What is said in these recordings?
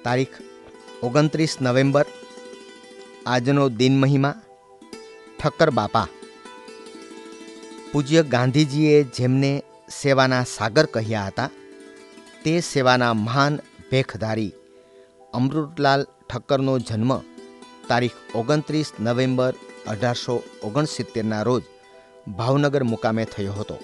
તારીખ 29 નવેમ્બર, આજનો દિન મહિમા ઠક્કર બાપા. પૂજ્ય ગાંધીજીએ જેમને સેવાના સાગર કહ્યા હતા, તે સેવાના મહાન ભેખધારી અમૃતલાલ ઠક્કરનો જન્મ તારીખ 29 નવેમ્બર 1869ના રોજ ભાવનગર મુકામે થયો હતો.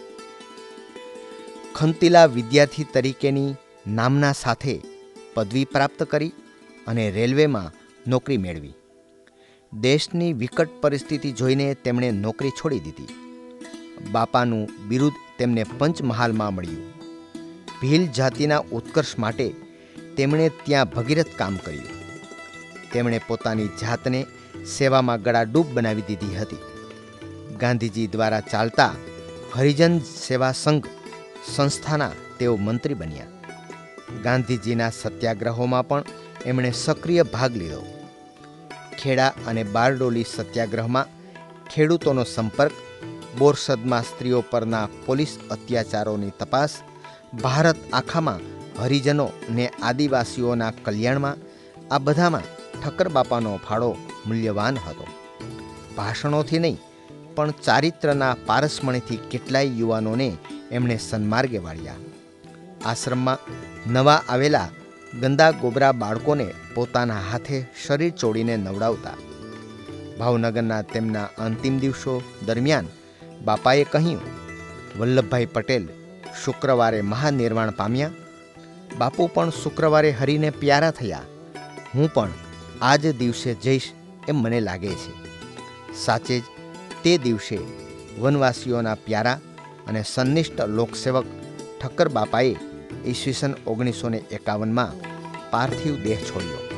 ખંતીલા વિદ્યાર્થી તરીકેની નામના સાથે પદવી પ્રાપ્ત કરી અને રેલવેમાં નોકરી મેળવી. દેશની વિકટ પરિસ્થિતિ જોઈને તેમણે નોકરી છોડી દીધી. બાપાનું બિરુદ તેમને પંચમહાલમાં મળ્યું. ભીલ જાતિના ઉત્કર્ષ માટે તેમણે ત્યાં ભગીરથ કામ કર્યું. તેમણે પોતાની જાતને સેવામાં ગળાડૂબ બનાવી દીધી હતી. ગાંધીજી દ્વારા ચાલતા હરિજન સેવા સંઘ સંસ્થાના તેઓ મંત્રી બન્યા. ગાંધીજીના સત્યાગ્રહોમાં પણ એમણે સક્રિય ભાગ લીધો. ખેડા અને બારડોલી સત્યાગ્રહમાં ખેડૂતોનો સંપર્ક, બોરસદમાં સ્ત્રીઓ પરના પોલીસ અત્યાચારોની તપાસ, ભારત આખામાં હરિજનો ને આદિવાસીઓના કલ્યાણમાં, આ બધામાં ઠક્કર બાપાનો ફાળો મૂલ્યવાન હતો. ભાષણોથી નહીં પણ ચારિત્રના પારસમણીથી કેટલાય યુવાનોને એમણે સન્માર્ગે વાળ્યા. આશ્રમમાં નવા આવેલા ગંદા ગોબરા બાળકોને પોતાના હાથે શરીર ચોડીને નવડાવતા. ભાવનગરના તેમના અંતિમ દિવસો દરમિયાન બાપાએ કહ્યું, વલ્લભભાઈ પટેલ શુક્રવારે મહાનિર્વાણ પામ્યા. બાપુ પણ શુક્રવારે હરીને પ્યારા થયા. હું પણ આ જ દિવસે જઈશ એમ મને લાગે છે. સાચે જ તે દિવસે વનવાસીઓના પ્યારા અને સંનિષ્ઠ લોકસેવક ઠક્કર બાપાએ ઈસવીસન 1951માં પાર્થિવ દેહ છોડ્યો.